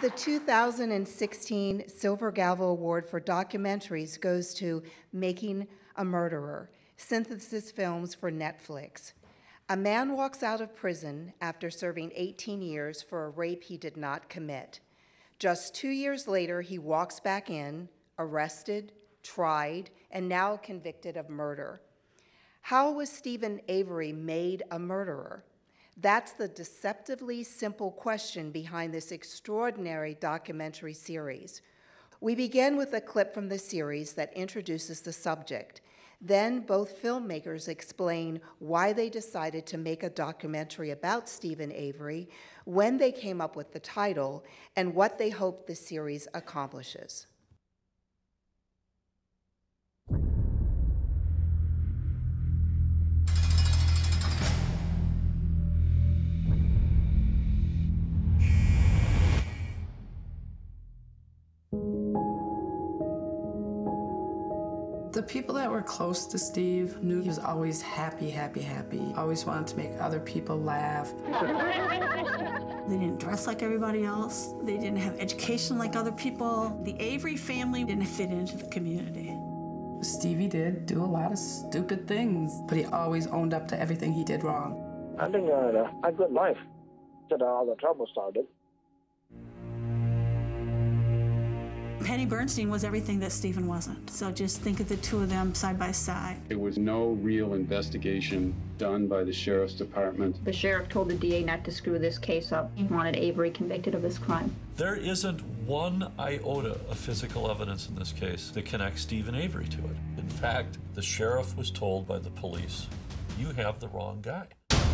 The 2016 Silver Gavel Award for Documentaries goes to Making a Murderer, Synthesis Films for Netflix. A man walks out of prison after serving 18 years for a rape he did not commit. Just 2 years later, he walks back in, arrested, tried, and now convicted of murder. How was Steven Avery made a murderer? That's the deceptively simple question behind this extraordinary documentary series. We begin with a clip from the series that introduces the subject. Then both filmmakers explain why they decided to make a documentary about Steven Avery, when they came up with the title, and what they hope the series accomplishes. The people that were close to Steve knew he was always happy, happy, happy. Always wanted to make other people laugh. They didn't dress like everybody else. They didn't have education like other people. The Avery family didn't fit into the community. Stevie did do a lot of stupid things, but he always owned up to everything he did wrong. I think a good life. That all the trouble started. Penny Bernstein was everything that Steven wasn't. So just think of the two of them side by side. There was no real investigation done by the sheriff's department. The sheriff told the DA not to screw this case up. He wanted Avery convicted of this crime. There isn't one iota of physical evidence in this case that connects Steven Avery to it. In fact, the sheriff was told by the police, "You have the wrong guy."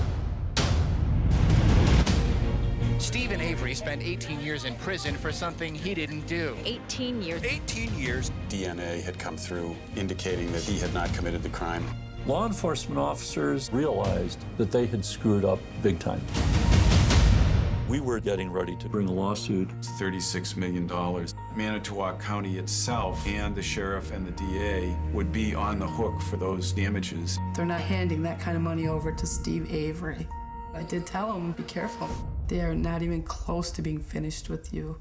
Steven Avery spent 18 years in prison for something he didn't do. 18 years. 18 years. DNA had come through indicating that he had not committed the crime. Law enforcement officers realized that they had screwed up big time. We were getting ready to bring a lawsuit. It's $36 million. Manitowoc County itself and the sheriff and the DA would be on the hook for those damages. They're not handing that kind of money over to Steve Avery. I did tell him, be careful. They are not even close to being finished with you.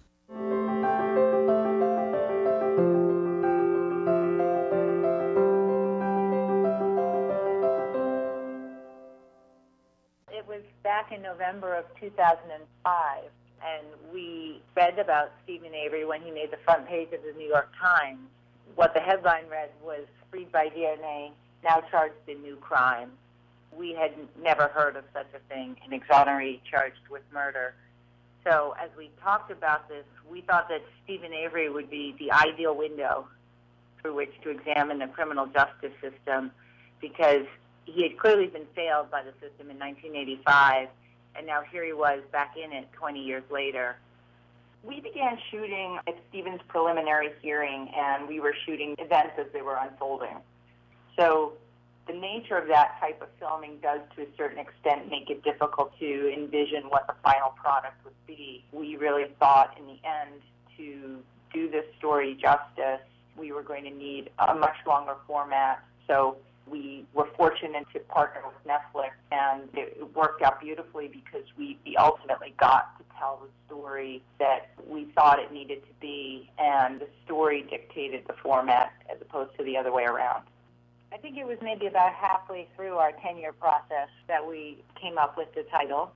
It was back in November of 2005, and we read about Steven Avery when he made the front page of the New York Times. What the headline read was, "Freed by DNA, now charged in new crime." We had never heard of such a thing, an exoneree charged with murder. So as we talked about this, we thought that Steven Avery would be the ideal window through which to examine the criminal justice system, because he had clearly been failed by the system in 1985, and now here he was back in it 20 years later. We began shooting at Steven's preliminary hearing, and we were shooting events as they were unfolding. So the nature of that type of filming does, to a certain extent, make it difficult to envision what the final product would be. We really thought, in the end, to do this story justice, we were going to need a much longer format. So we were fortunate to partner with Netflix, and it worked out beautifully because we ultimately got to tell the story that we thought it needed to be, and the story dictated the format as opposed to the other way around. I think it was maybe about halfway through our 10-year process that we came up with the title.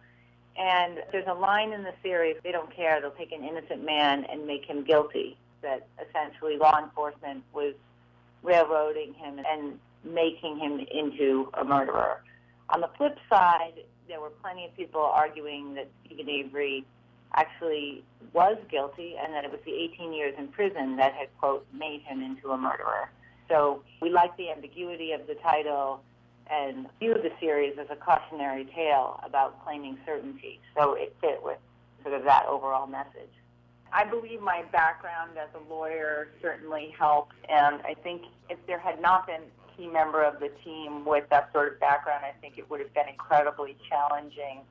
And there's a line in the series, they don't care, they'll take an innocent man and make him guilty, that essentially law enforcement was railroading him and making him into a murderer. On the flip side, there were plenty of people arguing that Steven Avery actually was guilty and that it was the 18 years in prison that had, quote, made him into a murderer. So we like the ambiguity of the title and view the series as a cautionary tale about claiming certainty. So it fit with sort of that overall message. I believe my background as a lawyer certainly helped, and I think if there had not been a key member of the team with that sort of background, I think it would have been incredibly challenging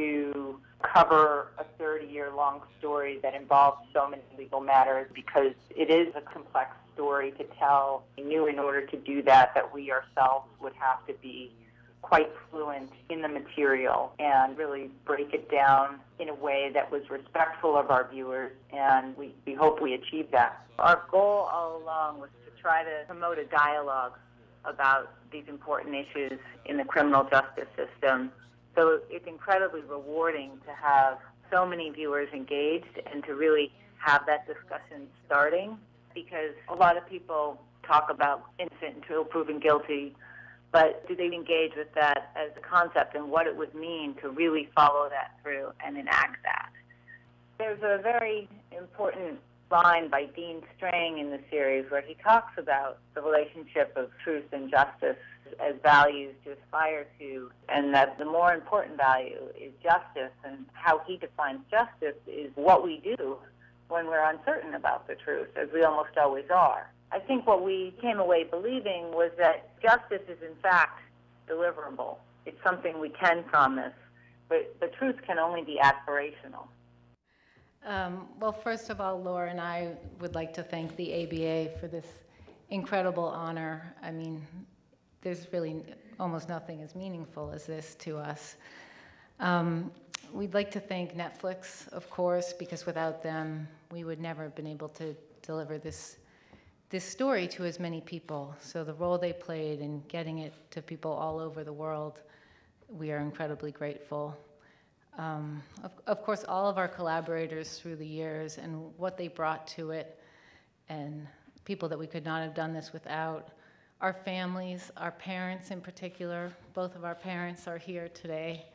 to cover a 30-year-long story that involves so many legal matters, because it is a complex story to tell. We knew in order to do that we ourselves would have to be quite fluent in the material and really break it down in a way that was respectful of our viewers, and we hope we achieved that. Our goal all along was to try to promote a dialogue about these important issues in the criminal justice system. So it's incredibly rewarding to have so many viewers engaged and to really have that discussion starting, because a lot of people talk about innocent until proven guilty, but do they engage with that as a concept and what it would mean to really follow that through and enact that? There's a very important line by Dean Strang in the series where he talks about the relationship of truth and justice as values to aspire to, and that the more important value is justice, and how he defines justice is what we do when we're uncertain about the truth, as we almost always are. I think what we came away believing was that justice is in fact deliverable. It's something we can promise, but the truth can only be aspirational. Well, first of all, Laura and I would like to thank the ABA for this incredible honor. I mean, there's really almost nothing as meaningful as this to us. We'd like to thank Netflix, of course, because without them, we would never have been able to deliver this story to as many people. So the role they played in getting it to people all over the world, we are incredibly grateful. Of course, all of our collaborators through the years and what they brought to it, and people that we could not have done this without. Our families, our parents in particular, both of our parents are here today.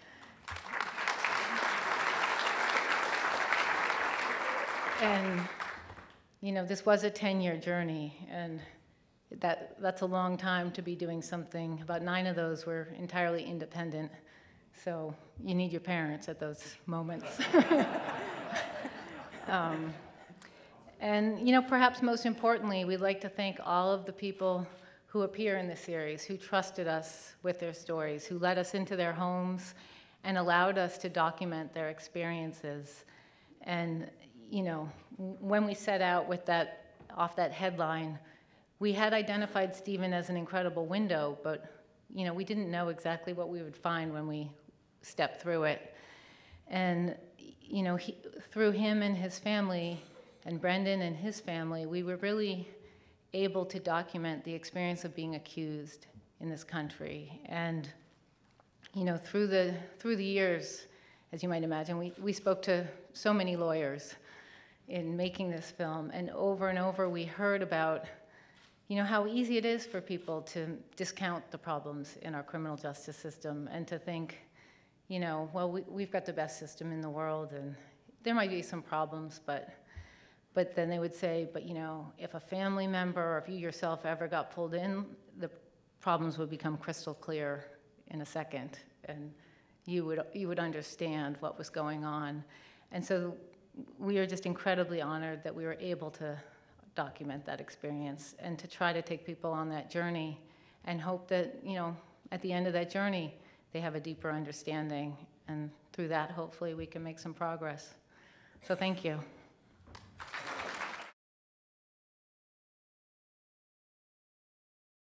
And, you know, this was a 10-year journey, and that's a long time to be doing something. About 9 of those were entirely independent. So you need your parents at those moments. And, you know, perhaps most importantly, we'd like to thank all of the people who appear in the series, who trusted us with their stories, who let us into their homes and allowed us to document their experiences. And, you know, when we set out with off that headline, we had identified Stephen as an incredible window, but, you know, we didn't know exactly what we would find when we stepped through it. And, you know, through him and his family, and Brendan and his family, we were really able to document the experience of being accused in this country. And, you know, through the years, as you might imagine, we spoke to so many lawyers in making this film, and over we heard about, you know, how easy it is for people to discount the problems in our criminal justice system and to think, you know, well, we've got the best system in the world, and there might be some problems, but then they would say, but, you know, if a family member or if you yourself ever got pulled in, the problems would become crystal clear in a second, and you would understand what was going on. And so we are just incredibly honored that we were able to document that experience and to try to take people on that journey and hope that, you know, at the end of that journey, they have a deeper understanding, and through that, hopefully, we can make some progress. So thank you.